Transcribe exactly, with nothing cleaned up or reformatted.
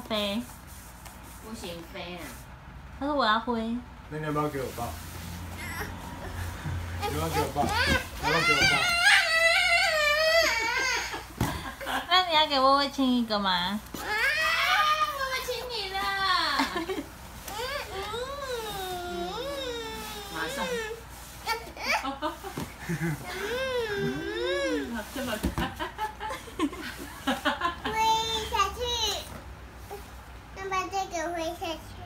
飞。 不行，飞啊！ 他说我要挥。 那你要不要给我抱？你要不要给我抱？你要不要给我抱？ 那你要给薇薇亲一个吗？ 啊！妈妈亲你了。马上。这么快。 挥下去，要把这个挥下去。